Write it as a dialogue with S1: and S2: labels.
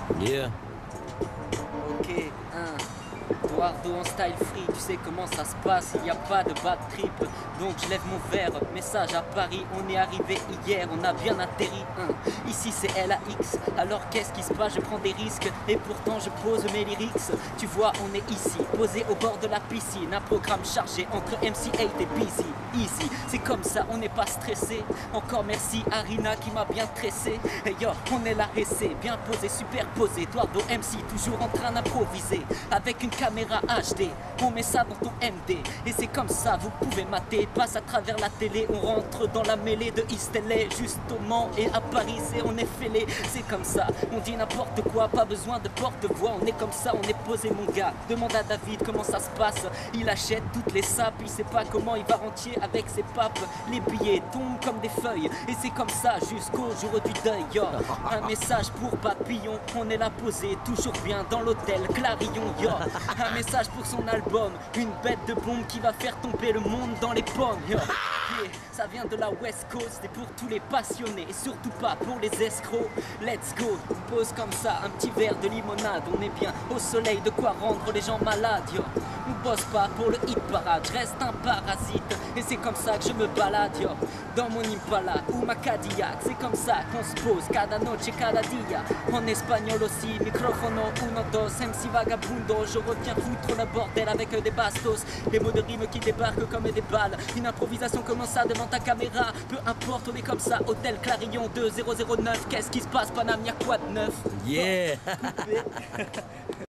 S1: Yeah.
S2: Ok, Eduardo en style free, tu sais comment ça se passe, il n'y a pas de bad trip. Donc je lève mon verre, message à Paris, on est arrivé hier, on a bien atterri. Ici c'est LAX, alors qu'est-ce qui se passe, je prends des risques et pourtant je pose mes lyrics. Tu vois, on est ici, posé au bord de la piscine, un programme chargé entre MC8 et Busy. Easy, c'est comme ça, on n'est pas stressé. Encore merci à Rina qui m'a bien tressé. Et yo, on est là resté, bien posé, superposé. Eduardo MC, toujours en train d'improviser. Avec une caméra HD, on met ça dans ton MD. Et c'est comme ça, vous pouvez mater. Passe à travers la télé, on rentre dans la mêlée de East LA. Juste au Mans et à Paris, on est fêlé. C'est comme ça, on dit n'importe quoi, pas besoin de porte-voix. On est comme ça, on est posé mon gars. Demande à David comment ça se passe. Il achète toutes les sapes, il sait pas comment il va rentier avec ses papes. Les billets tombent comme des feuilles. Et c'est comme ça jusqu'au jour du deuil. Yo. Un message pour Papillon, on est là posé, toujours bien dans l'hôtel Clarillon. Yo. Un message pour son album, une bête de bombe qui va faire tomber le monde dans les pommes. Yo. Yeah. Ça vient de la West Coast et pour tous les passionnés et surtout pas pour les escrocs. Let's go, on pose comme ça un petit verre de limonade. On est bien au soleil, de quoi rendre les gens malades. Yo. On bosse pas pour le hit parade, je reste un parasite. Et c'est comme ça que je me balade, yo. Dans mon Impala ou ma Cadillac. C'est comme ça qu'on se pose, cada noche, cada dia. En espagnol aussi, microfono, uno, dos, MC vagabundo. Je reviens foutre le bordel avec des bastos. Des mots de rime qui débarquent comme des balles. Une improvisation comme ça devant ta caméra. Peu importe, on est comme ça, hôtel Clarillon 2009. Qu'est-ce qui se passe, Paname, y'a quoi de neuf?
S1: Yeah.